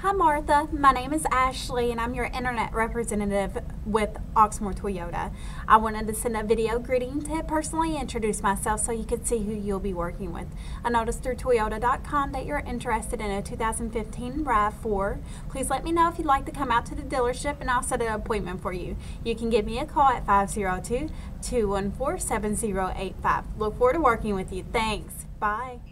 Hi Martha, my name is Ashley and I'm your internet representative with Oxmoor Toyota. I wanted to send a video greeting to personally introduce myself so you could see who you'll be working with. I noticed through Toyota.com that you're interested in a 2015 RAV4. Please let me know if you'd like to come out to the dealership and I'll set an appointment for you. You can give me a call at 502-214-7085. Look forward to working with you. Thanks. Bye.